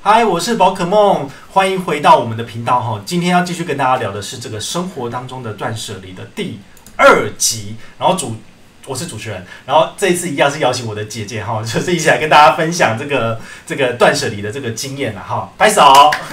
嗨，我是宝可梦，欢迎回到我们的频道哈。今天要继续跟大家聊的是这个生活当中的断舍离的第2集，然后我是主持人，然后这一次一样是邀请我的姐姐哈，就是一起来跟大家分享这个断舍离的这个经验啦哈，拍手。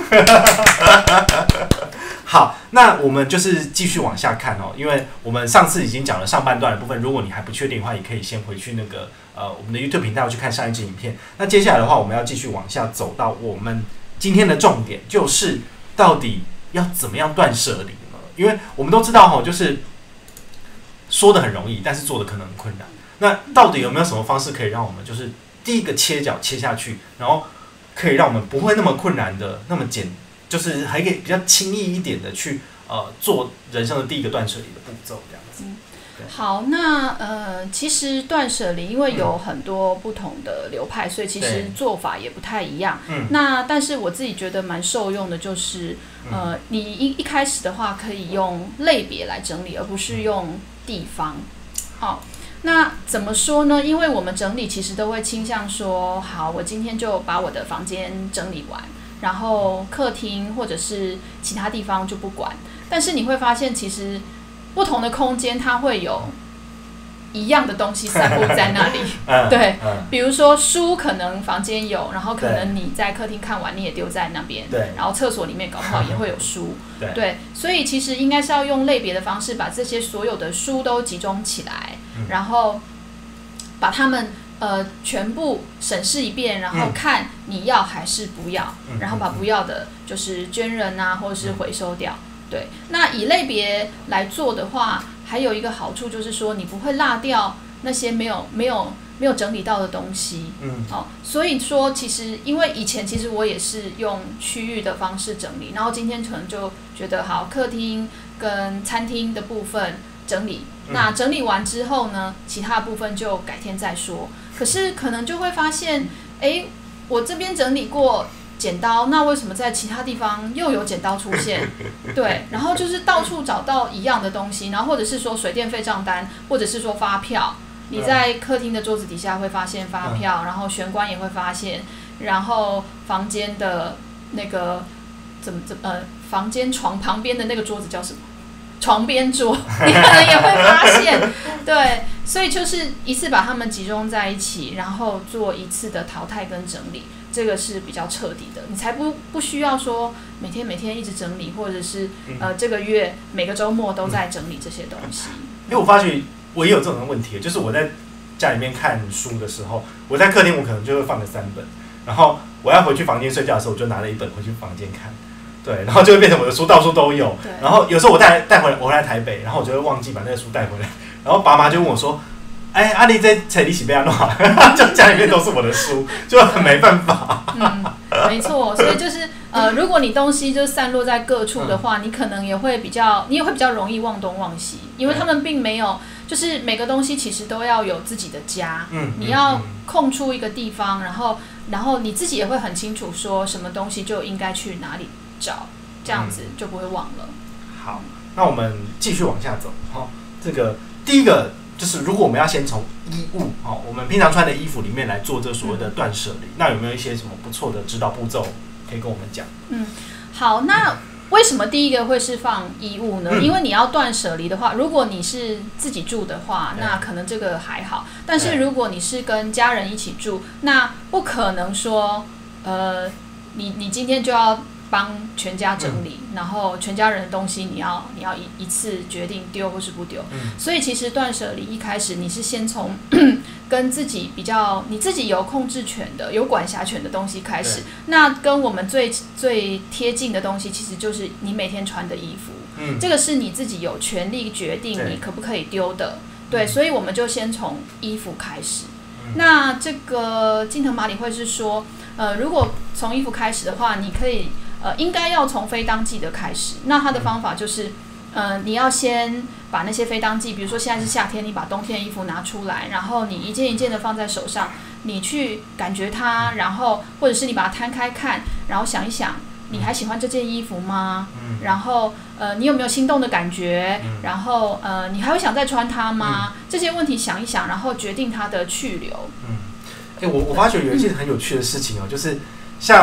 好，那我们就是继续往下看哦，因为我们上次已经讲了上半段的部分，如果你还不确定的话，也可以先回去我们的 YouTube 频道去看上一支影片。那接下来的话，我们要继续往下走到我们今天的重点，就是到底要怎么样断舍离呢？因为我们都知道哈，就是说的很容易，但是做的可能很困难。那到底有没有什么方式可以让我们就是第一个切角切下去，然后可以让我们不会那么困难的那么就是还可以比较轻易一点的去做人生的第一个断舍离的步骤，这样子。 好，那其实断舍离因为有很多不同的流派，所以其实做法也不太一样。那但是我自己觉得蛮受用的，就是你一开始的话可以用类别来整理，而不是用地方。好，那怎么说呢？因为我们整理其实都会倾向说，好，我今天就把我的房间整理完。然后客厅或者是其他地方就不管，但是你会发现，其实不同的空间它会有一样的东西散布在那里。对，比如说书可能房间有，然后可能你在客厅看完你也丢在那边，然后厕所里面搞不好也会有书。对，所以其实应该是要用类别的方式，把这些所有的书都集中起来，然后把它们全部审视一遍，然后看你要还是不要，然后把不要的就是捐人啊，或者是回收掉。对，那以类别来做的话，还有一个好处就是说，你不会落掉那些没有整理到的东西。所以说其实因为以前其实我也是用区域的方式整理，然后今天可能就觉得好，客厅跟餐厅的部分整理。那整理完之后呢，其他的部分就改天再说。可是可能就会发现，我这边整理过剪刀，那为什么在其他地方又有剪刀出现？对，然后就是到处找到一样的东西，然后或者是说水电费账单，或者是说发票，你在客厅的桌子底下会发现发票，然后玄关也会发现，然后房间的那个房间床旁边的那个桌子叫什么？床边桌，你可能也会发现，对，所以就是一次把它们集中在一起，然后做一次的淘汰跟整理，这个是比较彻底的，你才不需要说每天一直整理，或者是这个月每个周末都在整理这些东西。 因为我发觉我也有这种问题，就是我在家里面看书的时候，我在客厅我可能就会放个3本，然后我要回去房间睡觉的时候，我就拿了1本回去房间看。对，然后就会变成我的书到处都有。然后有时候我回来台北，然后我就会忘记把那个书带回来。然后爸妈就问我说：“阿丽这彩礼洗被要弄好，就家里面都是我的书，就很没办法。” 没错，所以就是如果你东西就散落在各处的话，你可能也会比较容易忘东忘西，因为他们并没有，就是每个东西其实都要有自己的家。你要空出一个地方，然后你自己也会很清楚说什么东西就应该去哪里找，这样子就不会忘了。 好，那我们继续往下走。这个第一个就是如果我们要先从衣物，我们平常穿的衣服里面来做这所谓的断舍离，那有没有一些什么不错的指导步骤可以跟我们讲？ 好，那为什么第一个会是放衣物呢？因为你要断舍离的话，如果你是自己住的话，那可能这个还好。但是如果你是跟家人一起住，那不可能说你今天就要帮全家整理，然后全家人的东西你要一次决定丢或是不丢。所以其实断舍离一开始你是先从跟自己你自己有控制权的、有管辖权的东西开始。那跟我们最贴近的东西，其实就是你每天穿的衣服。这个是你自己有权利决定你可不可以丢的。对，所以我们就先从衣服开始。那这个近藤麻里会是说，如果从衣服开始的话，你可以应该要从非当季的开始。那它的方法就是，你要先把那些非当季，比如说现在是夏天，你把冬天的衣服拿出来，然后你一件一件的放在手上，你去感觉它，然后或者是你把它摊开看，然后想一想，你还喜欢这件衣服吗？然后你有没有心动的感觉？然后你还会想再穿它吗？这些问题想一想，然后决定它的去留。 我发觉有一件很有趣的事情就是像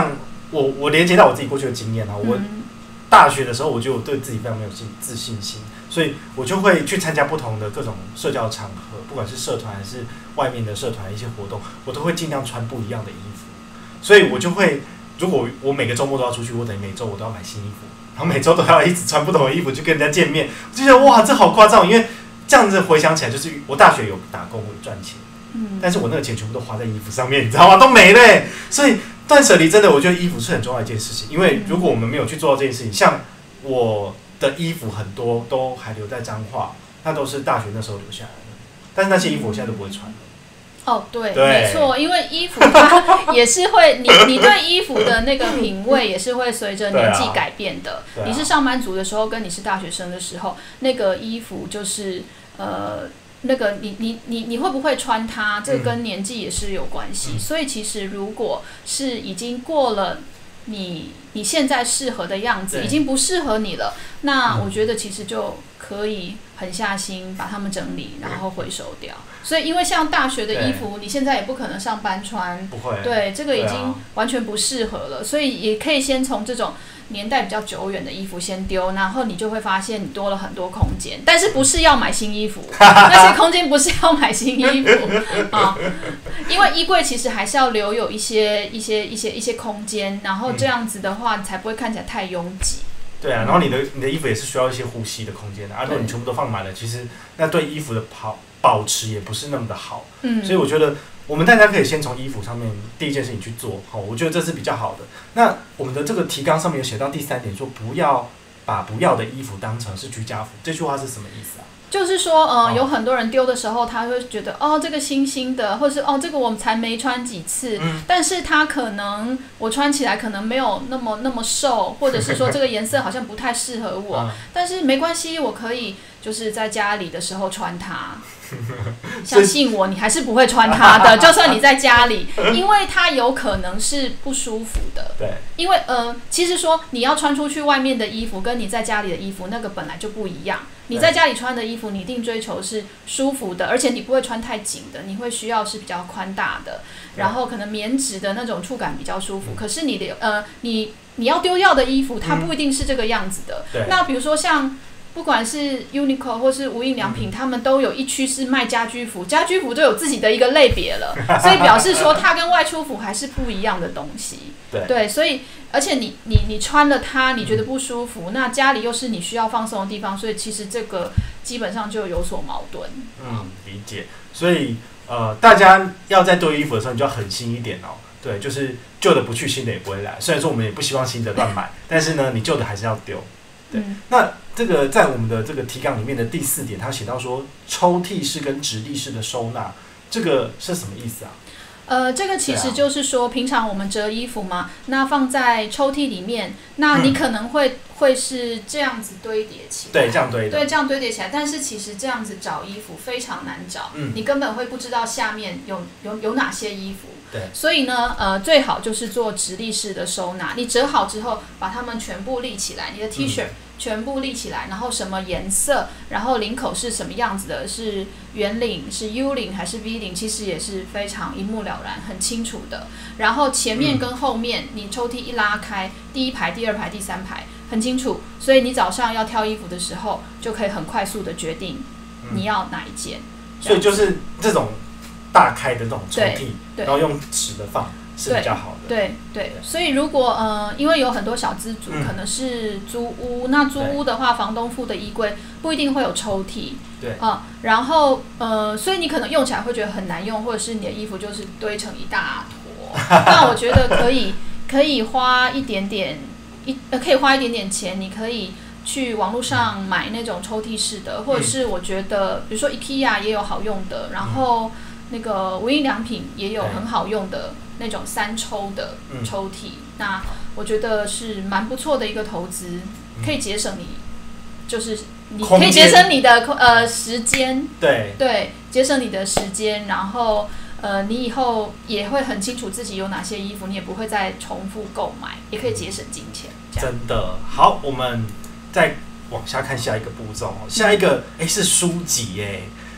我连接到我自己过去的经验啊，我大学的时候，我觉得我对自己非常没有自信心，所以我就会去参加不同的各种社交场合，不管是社团还是外面的社团一些活动，我都会尽量穿不一样的衣服。所以我就会，如果我每个周末都要出去，我等于每周我都要买新衣服，然后每周都要一直穿不同的衣服去跟人家见面，我就觉得哇，这好夸张！因为这样子回想起来，就是我大学有打工，有赚钱，但是我那个钱全部都花在衣服上面，你知道吗？都没了欸。所以断舍离真的，我觉得衣服是很重要的一件事情，因为如果我们没有去做到这件事情，像我的衣服很多都还留在彰化，那都是大学那时候留下来的，但是那些衣服我现在都不会穿了。 哦，对，没错，因为衣服它也是会，你对衣服的那个品味也是会随着年纪改变的。你是上班族的时候，跟你是大学生的时候，那个衣服就是那个你会不会穿它，这个跟年纪也是有关系。所以其实如果是已经过了你现在适合的样子，已经不适合你了，那我觉得其实就可以狠下心把它们整理，然后回收掉。所以因为像大学的衣服，你现在也不可能上班穿， 不会， 对，这个已经完全不适合了，所以也可以先从这种年代比较久远的衣服先丢，然后你就会发现你多了很多空间，但是不是要买新衣服，那些空间不是要买新衣服啊，因为衣柜其实还是要留有一些空间，然后这样子的话，你才不会看起来太拥挤。 对啊，然后你的衣服也是需要一些呼吸的空间的，如果你全部都放满了，其实那对衣服的保持也不是那么的好。所以我觉得我们大家可以先从衣服上面第一件事情去做，我觉得这是比较好的。那我们的这个提纲上面有写到第3点，说不要把不要的衣服当成是居家服，这句话是什么意思啊？ 就是说，有很多人丢的时候，他会觉得，这个新的，或者是这个我们才没穿几次，但是他可能我穿起来可能没有那么瘦，或者是说这个颜色好像不太适合我，但是没关系，我可以就是在家里的时候穿它。相信我，你还是不会穿它的，就算你在家里，因为它有可能是不舒服的。 对， 因为其实说你要穿出去外面的衣服，跟你在家里的衣服那个本来就不一样。你在家里穿的衣服，你一定追求是舒服的，而且你不会穿太紧的，你会需要是比较宽大的，然后可能棉质的那种触感比较舒服。可是你要丢掉的衣服，它不一定是这个样子的。那比如说像不管是 Uniqlo 或是无印良品，他们都有一区是卖家居服，家居服就有自己的一个类别了，所以表示说它跟外出服还是不一样的东西。对，所以而且你穿了它，你觉得不舒服，那家里又是你需要放松的地方，所以其实这个基本上就有所矛盾。 理解。所以大家要在丢衣服的时候，你就要狠心一点哦。对，就是旧的不去，新的也不会来。虽然说我们也不希望新的乱买，但是呢，你旧的还是要丢。对，那这个在我们的这个提纲里面的第4点，它写到说抽屉式跟直立式的收纳，这个是什么意思啊？ 这个其实就是说，平常我们折衣服嘛，那放在抽屉里面，那你可能会是这样子堆叠起来， 对，这样堆的， 对，这样堆叠起来。但是其实这样子找衣服非常难找，你根本会不知道下面有哪些衣服。 对， 所以呢，最好就是做直立式的收纳。你折好之后，把它们全部立起来，你的 T 恤全部立起来，然后什么颜色，然后领口是什么样子的，是圆领、是 U 领还是 V 领，其实也是非常一目了然、很清楚的。然后前面跟后面，你抽屉一拉开，第1排、第2排、第3排很清楚，所以你早上要挑衣服的时候，就可以很快速的决定你要哪一件。 所以就是这种大开的这种抽屉，然后用纸的放是比较好的。 对，所以如果因为有很多小资族可能是租屋，那租屋的话，房东付的衣柜不一定会有抽屉。 对然后所以你可能用起来会觉得很难用，或者是你的衣服就是堆成一大坨。那我觉得可以花一点点钱，你可以去网络上买那种抽屉式的，或者是我觉得比如说 IKEA 也有好用的，然后那个无印良品也有很好用的那种3抽的抽屉，那我觉得是蛮不错的一个投资，可以节省你可以节省你的时间，对，节省你的时间，然后你以后也会很清楚自己有哪些衣服，你也不会再重复购买，也可以节省金钱。 真的好，我们再往下看下一个步骤。下一个是书籍耶。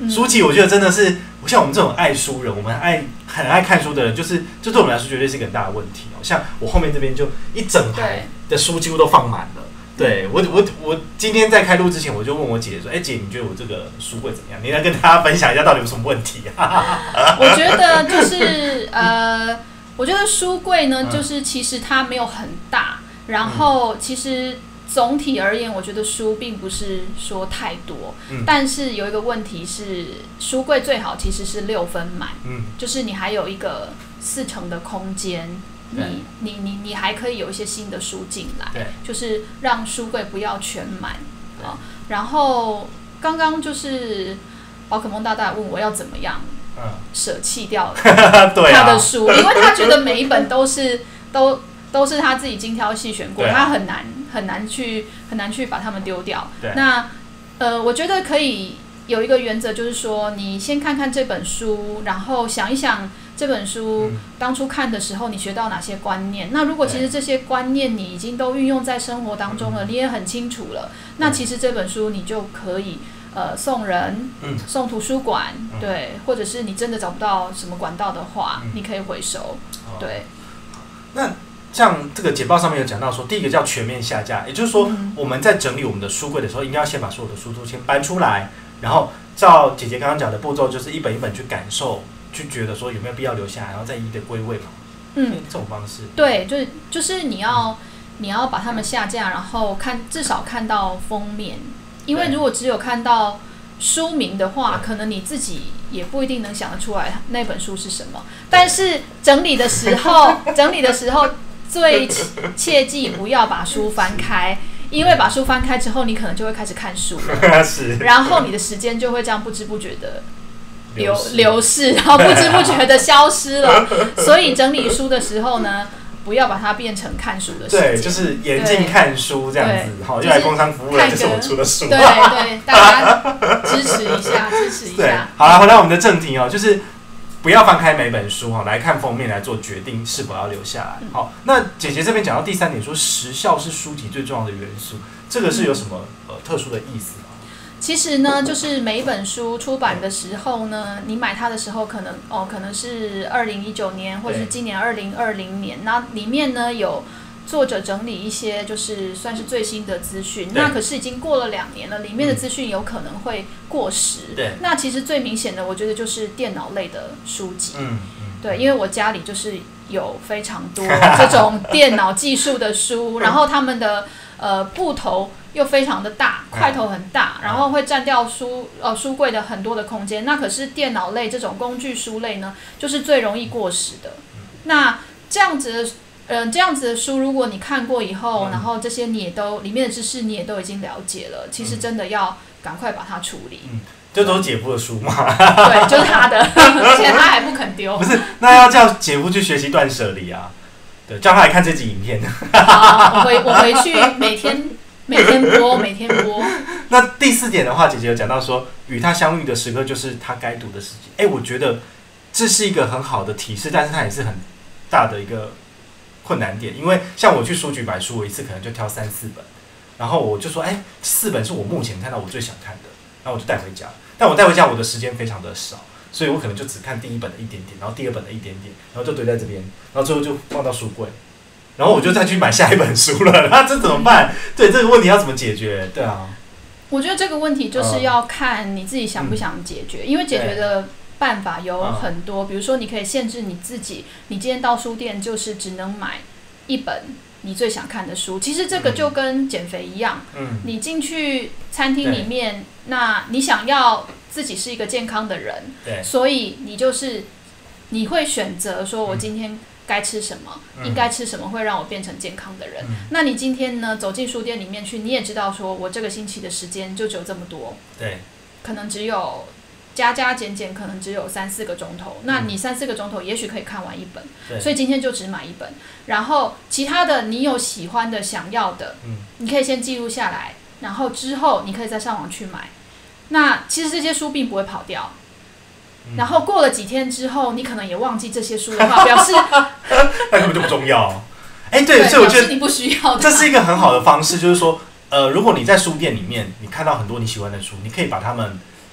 书籍我觉得真的是，像我们这种爱书人，我们很爱看书的人，这对我们来说绝对是一个很大的问题哦。像我后面这边就一整排的书几乎都放满了。对我今天在开录之前，我就问我姐说：“姐，你觉得我这个书柜怎么样？你来跟大家分享一下到底有什么问题啊？” 我觉得就是我觉得书柜呢，就是其实它没有很大，然后其实总体而言，我觉得书并不是说太多，但是有一个问题是，书柜最好其实是6分满，就是你还有一个40%的空间。你还可以有一些新的书进来，就是让书柜不要全满啊。然后刚刚就是宝可梦大大问我要怎么样舍弃掉他的书，因为他觉得每一本都是他自己精挑细选过，他很难去把它们丢掉。那我觉得可以有一个原则，就是说你先看看这本书，然后想一想这本书当初看的时候你学到哪些观念。那如果其实这些观念你已经都运用在生活当中了，你也很清楚了，那其实这本书你就可以送人，送图书馆，对，或者是你真的找不到什么管道的话，你可以回收。对。 那像这个简报上面有讲到说，第一个叫全面下架，也就是说我们在整理我们的书柜的时候，应该要先把所有的书都先搬出来，然后照姐姐刚刚讲的步骤，就是一本一本去感受，去觉得说有没有必要留下来，然后再一一的归位嘛。这种方式。对， 就是你要把它们下架，然后至少看到封面，因为如果只有看到书名的话，可能你自己也不一定能想得出来那本书是什么。但是整理的时候最切记不要把书翻开，因为把书翻开之后，你可能就会开始看书了，然后你的时间就会这样不知不觉的流逝，然后不知不觉的消失了。所以整理书的时候呢，不要把它变成看书的时间。 对，就是眼睛看书这样子。好，又来工商服务了，就是我出的书。 对，大家支持一下， 对，好了，回到我们的正题哦，就是不要翻开每本书来看封面来做决定是否要留下来。好，那姐姐这边讲到第3点，说时效是书籍最重要的元素，这个是有什么特殊的意思吗？ 其实呢，就是每一本书出版的时候呢，你买它的时候可能是2019年，或者是今年2020年，那里面呢有作者整理一些就是算是最新的资讯，那可是已经过了2年了，里面的资讯有可能会过时。对，那其实最明显的，我觉得就是电脑类的书籍。对，因为我家里就是有非常多这种电脑技术的书，然后他们的布头又非常的大，块头很大，然后会占掉书柜的很多的空间。那可是电脑类这种工具书类呢，就是最容易过时的。那这样子的书，如果你看过以后，然后这些里面的知识你也都已经了解了，其实真的要赶快把它处理。 这都是姐夫的书嘛？ 对，就是他的，而且他还不肯丢。 不是，那要叫姐夫去学习断舍离啊。对，叫他来看这集影片。 好，我回去每天播。 那第4点的话，姐姐有讲到说，与他相遇的时刻就是他该读的时间。我觉得这是一个很好的提示，但是它也是很大的一个困难点，因为像我去书局买书，我一次可能就挑3-4本，然后我就说，4本是我目前看到我最想看的，然后我就带回家。但我带回家我的时间非常的少，所以我可能就只看第1本的一点点，然后第2本的一点点，然后就堆在这边，然后最后就放到书柜，然后我就再去买下一本书了。那这怎么办？对，这个问题要怎么解决？对啊， 我觉得这个问题就是要看你自己想不想解决，因为解决的办法有很多，比如说你可以限制你自己，你今天到书店就是只能买1本你最想看的书。其实这个就跟减肥一样，你进去餐厅里面，那你想要自己是一个健康的人，所以你会选择说我今天该吃什么，应该吃什么会让我变成健康的人。那你今天呢走进书店里面去，你也知道说我这个星期的时间就只有这么多，对，可能只有加减减，可能只有3-4个钟头。那你3-4个钟头也许可以看完1本，所以今天就只买1本。然后其他的你有喜欢的、想要的，你可以先记录下来，然后之后你可以再上网去买。那其实这些书并不会跑掉。然后过了几天之后，你可能也忘记这些书的话，表示那根本就不重要。对，所以我觉得你不需要的。 这是一个很好的方式，就是说，如果你在书店里面，你看到很多你喜欢的书，你可以把它们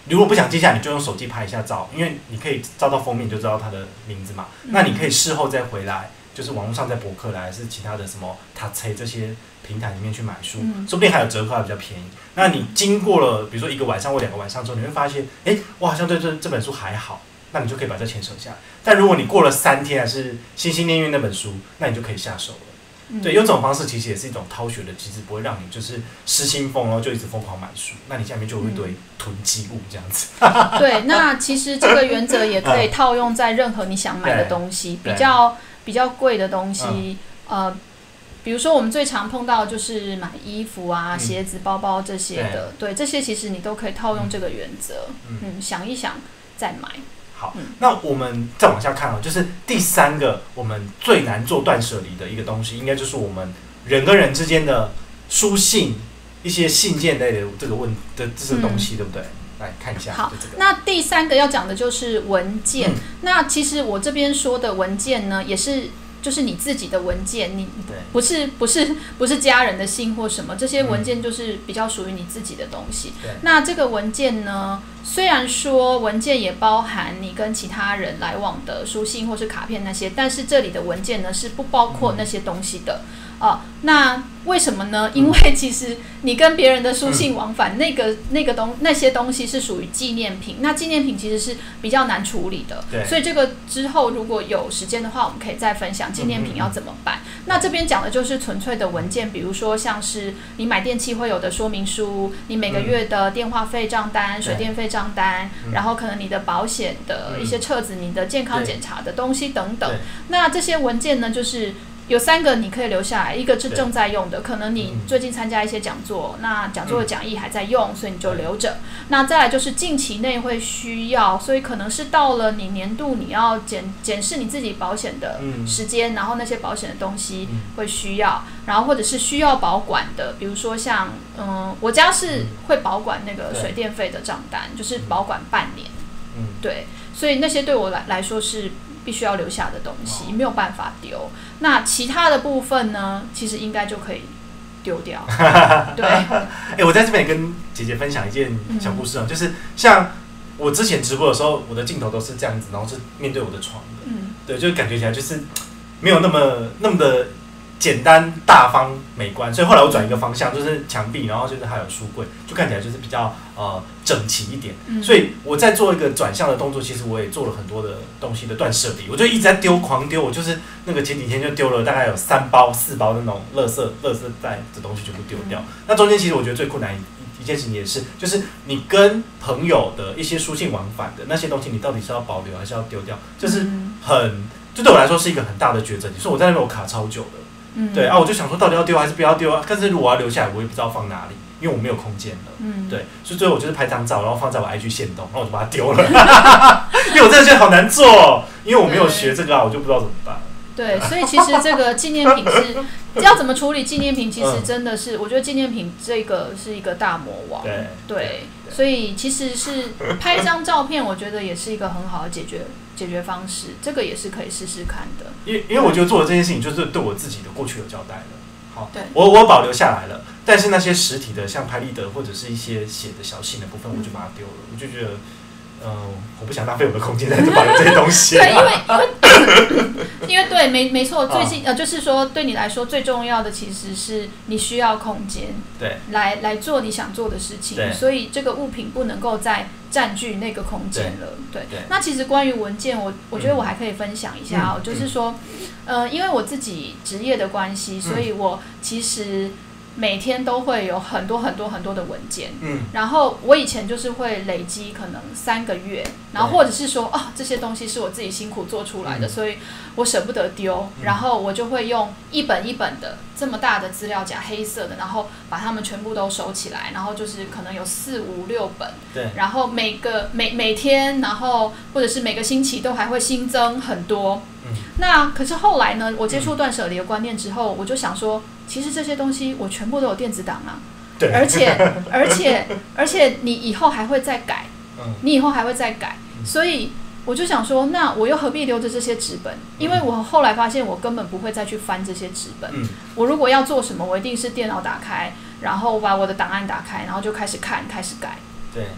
如果不想记下来，你就用手机拍一下照，因为你可以照到封面就知道它的名字嘛。那你可以事后再回来，就是网络上在博客来还是其他的什么塔车这些平台里面去买书，说不定还有折扣还比较便宜。那你经过了比如说1个晚上或2个晚上之后，你会发现，我好像对这本书还好，那你就可以把这钱省下来。但如果你过了3天还是心心念念那本书，那你就可以下手了。对，用这种方式其实也是一种掏学的机制，不会让你就是失心疯，然后就一直疯狂买书，那你下面就会一堆囤积物这样子。 对，那其实这个原则也可以套用在任何你想买的东西，比较贵的东西，比如说我们最常碰到的就是买衣服啊、鞋子、包包这些的，对，这些其实你都可以套用这个原则，想一想再买。 好，那我们再往下看就是第3个我们最难做断舍离的一个东西，应该就是我们人跟人之间的书信、一些信件类的这个东西，对不对？来看一下。 好，那第3个要讲的就是文件。那其实我这边说的文件呢，也是就是你自己的文件，你不是家人的信或什么，这些文件就是比较属于你自己的东西。那这个文件呢，虽然说文件也包含你跟其他人来往的书信或是卡片那些，但是这里的文件呢是不包括那些东西的。那为什么呢？因为其实你跟别人的书信往返，那些东西是属于纪念品，那纪念品其实是比较难处理的，所以这个之后如果有时间的话，我们可以再分享纪念品要怎么办。那这边讲的就是纯粹的文件，比如说像是你买电器会有的说明书，你每个月的电话费账单、水电费账单，然后可能你的保险的一些册子、你的健康检查的东西等等。那这些文件呢，就是有3个你可以留下来，一个是正在用的，可能你最近参加一些讲座，那讲座的讲义还在用，所以你就留着。那再来就是近期内会需要，所以可能是到了你年度你要检视你自己保险的时间，然后那些保险的东西会需要，然后或者是需要保管的，比如说像我家是会保管那个水电费的账单，就是保管半年，对，所以那些对我来说是必须要留下的东西，没有办法丢。那其他的部分呢，其实应该就可以丢掉。对， 我在这边也跟姐姐分享一件小故事就是像我之前直播的时候，我的镜头都是这样子，然后是面对我的床的，对，就感觉起来就是没有那么的简单、大方、美观，所以后来我转一个方向，就是墙壁，然后就是还有书柜，就看起来就是比较整齐一点。所以我在做一个转向的动作，其实我也做了很多的东西的断舍离，我就一直在狂丢，我就是那个前几天就丢了大概有3包、4包那种垃圾袋的东西全部丢掉。那中间其实我觉得最困难一件事情也是，就是你跟朋友的一些书信往返的那些东西，你到底是要保留还是要丢掉？就是就对我来说是一个很大的抉择。所以我在那边我卡超久的。对我就想说到底要丢还是不要丢啊？但是如果我要留下来，我也不知道放哪里，因为我没有空间了。对，所以最后我就是拍张照，然后放在我 IG 限动，然后我就把它丢了。因为我真的觉得好难做，因为我没有学这个我就不知道怎么办。 对，所以其实这个纪念品是要怎么处理纪念品，其实真的是，我觉得纪念品这个是一个大魔王。对，所以其实是拍张照片，我觉得也是一个很好的解决方式，这个也是可以试试看的。 因为我觉得做的这件事情就是对我自己的过去有交代了。好，我保留下来了，但是那些实体的，像拍立得或者是一些写的小信的部分，我就把它丢了。我就觉得，我不想浪费我的空间在这保留这些东西。 对，因为对，没错，最近就是说，对你来说最重要的其实是你需要空间， 对， 来做你想做的事情，所以这个物品不能够再占据那个空间了。对，那其实关于文件，我觉得我还可以分享一下就是说，因为我自己职业的关系，所以我其实每天都会有很多的文件，然后我以前就是会累积可能3个月，然后或者是说这些东西是我自己辛苦做出来的，所以我舍不得丢，然后我就会用一本一本的这么大的资料夹，黑色的，然后把它们全部都收起来，然后就是可能有4、5、6本，对，然后每天，然后或者是每个星期都还会新增很多。那可是后来呢，我接触断舍离的观念之后，我就想说，其实这些东西我全部都有电子档啊，对，而且你以后还会再改，所以我就想说，那我又何必留着这些纸本？因为我后来发现，我根本不会再去翻这些纸本。我如果要做什么，我一定是电脑打开，然后把我的档案打开，然后就开始看，开始改。对。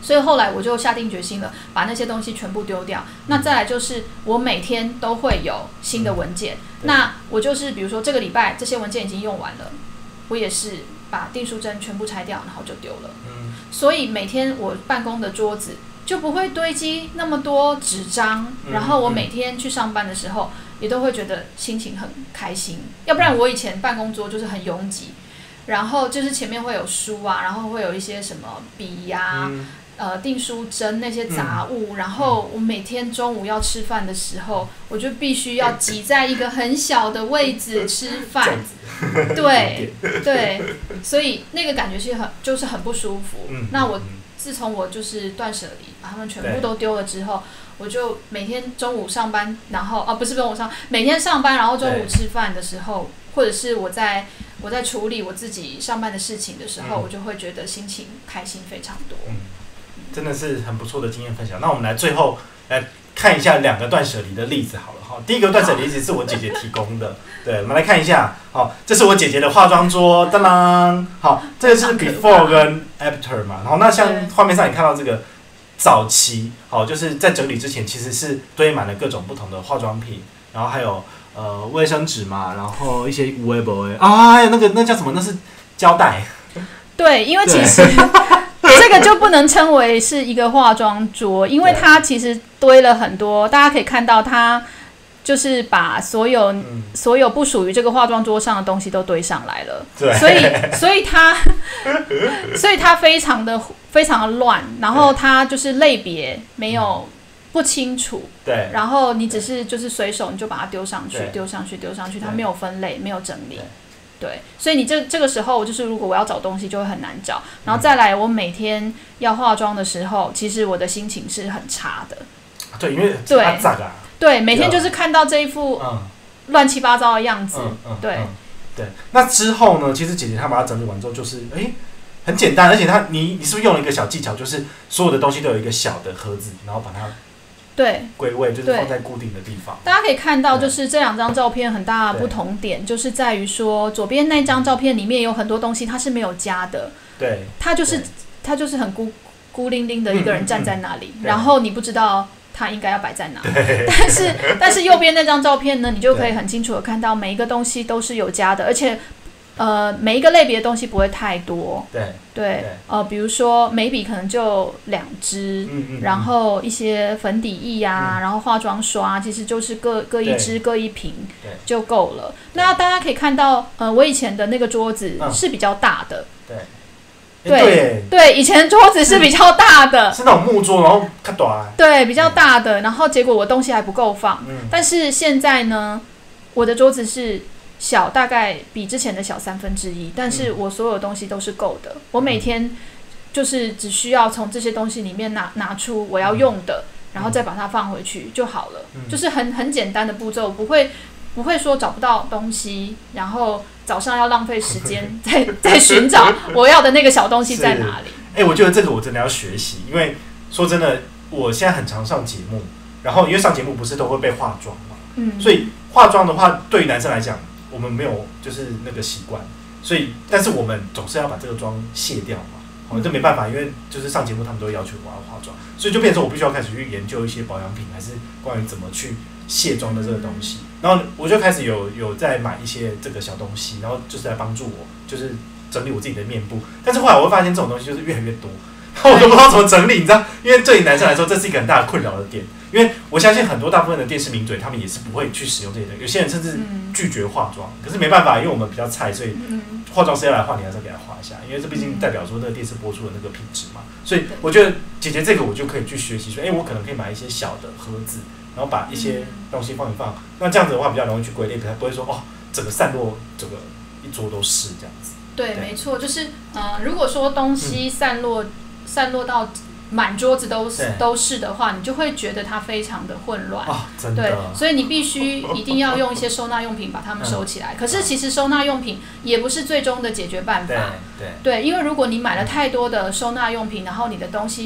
所以后来我就下定决心了，把那些东西全部丢掉。那再来就是我每天都会有新的文件，那我就是比如说这个礼拜这些文件已经用完了，我也是把订书针全部拆掉，然后就丢了。所以每天我办公的桌子就不会堆积那么多纸张，然后我每天去上班的时候也都会觉得心情很开心。要不然我以前办公桌就是很拥挤，然后就是前面会有书啊，然后会有一些什么笔呀、订书针那些杂物，然后我每天中午要吃饭的时候，我就必须要挤在一个很小的位置吃饭，对对，所以那个感觉就是很不舒服。那我自从我就是断舍离，把它们全部都丢了之后，我就每天中午上班，然后不是中午每天上班，然后中午吃饭的时候，或者是我在处理我自己上班的事情的时候，我就会觉得心情开心非常多。 真的是很不错的经验分享。那我们来最后来看一下2个断舍离的例子好了哈。第一个断舍离例子是我姐姐提供的，对，我们来看一下。好，这是我姐姐的化妆桌，当当。好，这个是 before 跟 after 嘛。然后那像画面上你看到这个早期，好，就是在整理之前其实是堆满了各种不同的化妆品，然后还有卫生纸嘛，然后一些有的没的啊，还有那叫什么？那是胶带。 对，因为其实这个就不能称为是一个化妆桌，因为它其实堆了很多，大家可以看到它就是把所有不属于这个化妆桌上的东西都堆上来了。对，所以它非常的乱，然后它就是类别没有不清楚。对，然后你只是就是随手你就把它丢上去，它没有分类，没有整理。对，所以你这个时候就是如果我要找东西就会很难找，然后再来我每天要化妆的时候，其实我的心情是很差的。对，因为它杂啊。对，每天就是看到这一副乱七八糟的样子。对。 那之后呢？其实姐姐她把它整理完之后，就是很简单，而且你是不是用了一个小技巧，就是所有的东西都有一个小的盒子，然后把它归位，就是放在固定的地方。 大家可以看到，就是这2张照片很大的不同点，就是在于说，左边那张照片里面有很多东西它是没有加的，对，它就是很孤零零的一个人站在那里，然后你不知道它应该要摆在哪。但是右边那张照片呢，你就可以很清楚的看到每一个东西都是有加的，而且每一个类别的东西不会太多。对，比如说眉笔可能就2支，然后一些粉底液啊，然后化妆刷，其实就是各1支各1瓶就够了。那大家可以看到，我以前的那个桌子是比较大的。对，以前桌子是比较大的， 是那种木桌，然后较大。 对，比较大的，然后结果我东西还不够放。但是现在呢，我的桌子是小，大概比之前的小1/3，但是我所有东西都是够的。我每天就是只需要从这些东西里面拿出我要用的，然后再把它放回去就好了。就是很简单的步骤，不会说找不到东西，然后早上要浪费时间在寻找我要的那个小东西在哪里。 我觉得这个我真的要学习，因为说真的，我现在很常上节目，然后因为上节目不是都会被化妆嘛，所以化妆的话，对于男生来讲，我们没有就是那个习惯，所以但是我们总是要把这个妆卸掉嘛，这没办法，因为就是上节目他们都会要求我要化妆，所以就变成我必须要开始去研究一些保养品，还是关于怎么去卸妆的这个东西，然后我就开始有在买一些这个小东西，然后就是来帮助我，就是整理我自己的面部。但是后来我会发现这种东西就是越来越多，然后我都不知道怎么整理，你知道？因为对于男生来说，这是一个很大的困扰的点。因为我相信大部分的电视名嘴，他们也是不会去使用这些的。有些人甚至拒绝化妆，可是没办法，因为我们比较菜，所以化妆师要来画，你还是要给他画一下，因为这毕竟代表说那个电视播出的那个品质嘛。所以我觉得姐姐这个我就可以去学习说，我可能可以买一些小的盒子。然后把一些东西放一放，那这样子的话比较容易去归类，才不会说整个散落，整个一桌都是这样子。 对，没错，就是如果说东西散落到满桌子都是的话，你就会觉得它非常的混乱。 真的。 对，所以你必须一定要用一些收纳用品把它们收起来。可是其实收纳用品也不是最终的解决办法。对，因为如果你买了太多的收纳用品，然后你的东西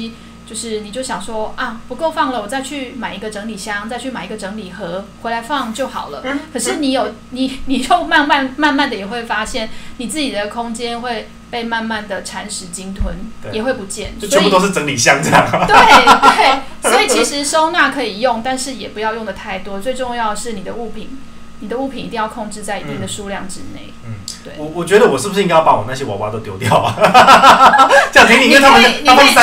就是你就想说啊，不够放了，我再去买一个整理箱，再去买一个整理盒回来放就好了。可是你就慢慢的也会发现，你自己的空间会被慢慢的蚕食鲸吞，也会不见， 就全部都是整理箱这样。 对，所以其实收纳可以用，但是也不要用的太多。最重要的是你的物品一定要控制在一定的数量之内。对。 我觉得我是不是应该要把我那些娃娃都丢掉啊？这样挺因为他们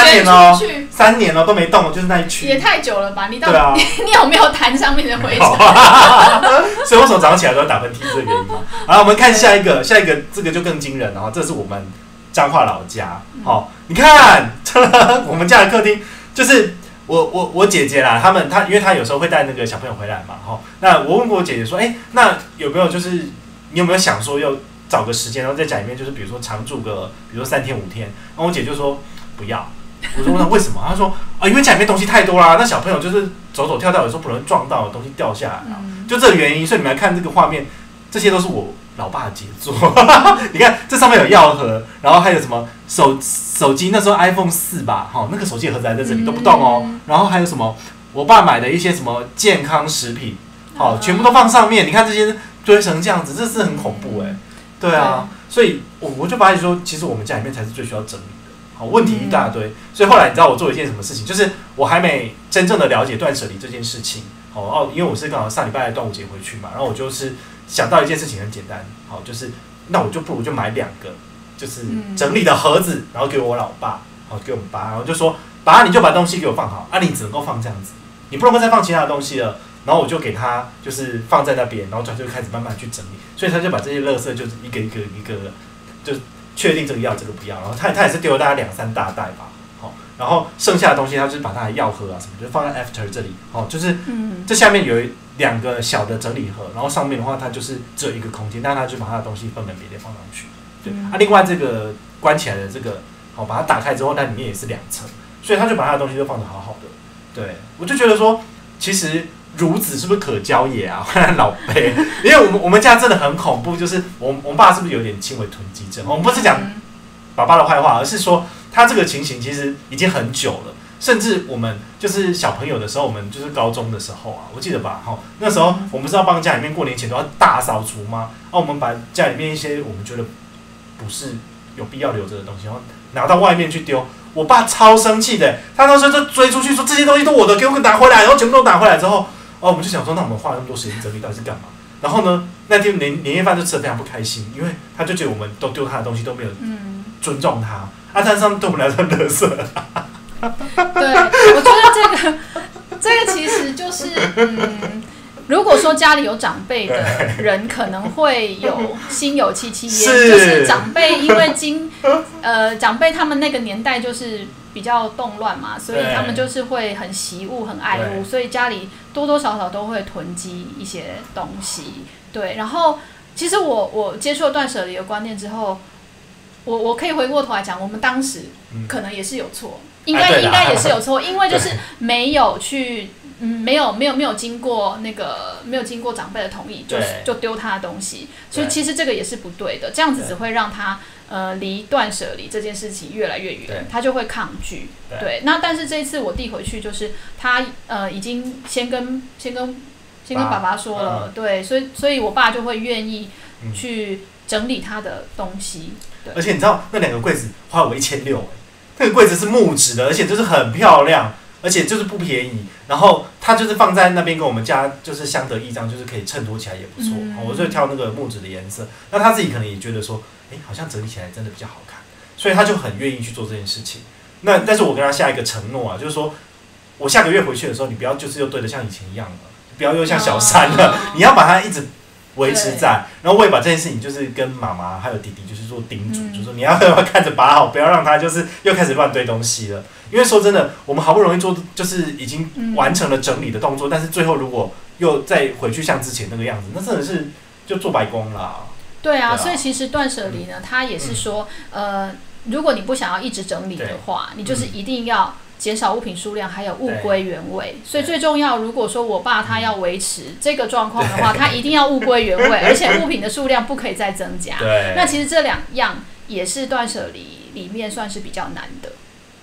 3年了都没动，就是那一区。 也太久了吧？你你有没有弹上面的灰尘？ 所以我手早上起来都要打喷嚏，这个原因嘛。好，我们看下一个这个就更惊人了。这是我们彰化老家。好，你看我们家的客厅就是。我姐姐啦，因为她有时候会带那个小朋友回来嘛，那我问过我姐姐说，那有没有就是你有没有想说要找个时间，然后在家里面就是比如说常住个，比如说3天5天，然后我姐就说不要，我说那为什么？她说因为家里面东西太多啦，那小朋友就是走走跳跳，有时候不容易撞到东西掉下来就这个原因，所以你们来看这个画面，这些都是我老爸的杰作。你看这上面有药盒，然后还有什么手机，那时候 iPhone 4吧，那个手机盒子还在这里都不动哦。然后还有什么我爸买的一些什么健康食品，全部都放上面。你看这些堆成这样子，这是很恐怖对啊，所以我就发现说，其实我们家里面才是最需要整理的。问题一大堆，所以后来你知道我做了一件什么事情？就是我还没真正的了解断舍离这件事情。因为我是刚好上礼拜的端午节回去嘛，然后我就是想到一件事情很简单，就是那我就不如就买2个，就是整理的盒子，然后给我老爸，给我们爸，然后就说爸，你就把东西给我放好，你只能够放这样子，你不能够再放其他的东西了。然后我就给他就是放在那边，然后他就开始慢慢去整理，所以他就把这些垃圾就是一个，就确定这个要这个不要，然后他也是丢了大概2-3大袋吧。然后剩下的东西，他就是把它的药盒啊什么，就放在 after 这里，就是这下面有2个小的整理盒，然后上面的话，它就是只有一个空间，但是他就把他的东西分门别类放上去。对另外这个关起来的这个，把它打开之后，它里面也是2层，所以他就把他的东西都放得好好的。对，我就觉得说，其实孺子是不是可教也啊？老辈，因为我们家真的很恐怖，就是我爸是不是有点轻微囤积症？我们不是讲爸爸的坏话，而是说。他这个情形其实已经很久了，甚至我们就是小朋友的时候，我们就是高中的时候啊，我记得吧，那时候我们是要帮家里面过年前都要大扫除吗？我们把家里面一些我们觉得不是有必要留着的东西，然后拿到外面去丢。我爸超生气的，他那时候就追出去说这些东西都我的，给我拿回来，然后全部都拿回来之后，我们就想说，那我们花那么多时间整理到底是干嘛？然后呢，那天年夜饭就吃得非常不开心，因为他就觉得我们都丢他的东西都没有尊重他。但上面对我们来说垃圾。 对，我觉得这个其实就是，如果说家里有长辈的人，可能会有心有戚戚焉，就是长辈因为长辈他们那个年代就是比较动乱嘛，所以他们就是会很惜物、很爱物，所以家里多多少少都会囤积一些东西。对，然后其实我接触了断舍离的观念之后。我可以回过头来讲，我们当时可能也是有错，应该也是有错，因为就是没有去，没有经过长辈的同意，就丢他的东西，所以其实这个也是不对的，这样子只会让他离断舍离这件事情越来越远，他就会抗拒。对，那但是这一次我弟回去，就是他已经先跟爸爸说了，对，所以我爸就会愿意去整理他的东西。 而且你知道那2个柜子花我1600，那个柜子是木质的，而且就是很漂亮，而且就是不便宜。然后它就是放在那边跟我们家就是相得益彰，就是可以衬托起来也不错。我就挑那个木质的颜色。那他自己可能也觉得说，好像整理起来真的比较好看，所以他就很愿意去做这件事情。那但是我跟他下一个承诺啊，就是说我下个月回去的时候，你不要就是又堆得像以前一样了，不要又像小山了，你要把它一直维持在，然后我也把这件事情就是跟妈妈还有弟弟就是做叮嘱，就是说你要看着把好，不要让他就是又开始乱堆东西了。因为说真的，我们好不容易做就是已经完成了整理的动作，但是最后如果又再回去像之前那个样子，那真的是就做白工啦。 对啊，所以其实断舍离呢，它也是说，如果你不想要一直整理的话，你就是一定要减少物品数量，还有物归原位。所以最重要，如果说我爸他要维持这个状况的话，他一定要物归原位，而且物品的数量不可以再增加。那其实这2样也是断舍离里面算是比较难的。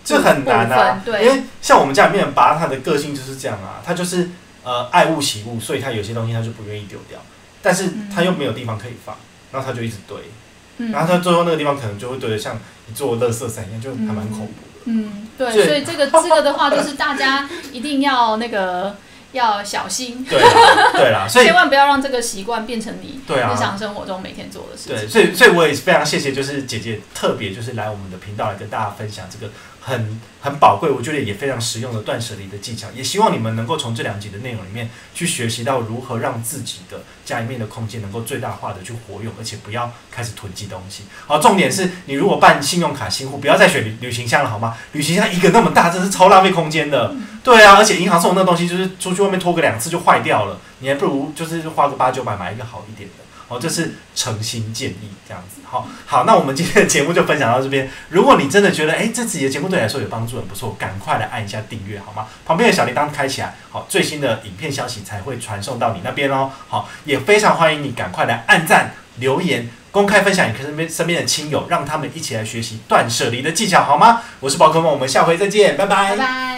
这很难啊。 对， 因为像我们家里面的爸，他的个性就是这样啊，他就是爱物喜物，所以他有些东西他就不愿意丢掉，但是他又没有地方可以放，然后他就一直堆，然后他最后那个地方可能就会堆得像一座垃圾山一样，就还蛮恐怖的。 对，所以这个的话，就是大家一定要要小心。 对啦，所以千万不要让这个习惯变成你日常生活中每天做的事情。 对，所以我也非常谢谢，就是姐姐特别就是来我们的频道来跟大家分享这个很宝贵，我觉得也非常实用的断舍离的技巧。也希望你们能够从这2集的内容里面去学习到如何让自己的家里面的空间能够最大化的去活用，而且不要开始囤积东西。好，重点是你如果办信用卡新户，不要再选旅行箱了，好吗？旅行箱一个那么大，真是超浪费空间的。对啊，而且银行送的那东西就是出去外面拖个2次就坏掉了，你还不如就是花个800-900买一个好一点的。这是诚心建议这样子。好，那我们今天的节目就分享到这边。如果你真的觉得这集的节目对你来说有帮助，很不错，赶快来按一下订阅好吗？旁边的小铃铛开起来，最新的影片消息才会传送到你那边哦。也非常欢迎你赶快来按赞、留言、公开分享给身边的亲友，让他们一起来学习断舍离的技巧好吗？我是宝可梦，我们下回再见，拜拜。 拜拜。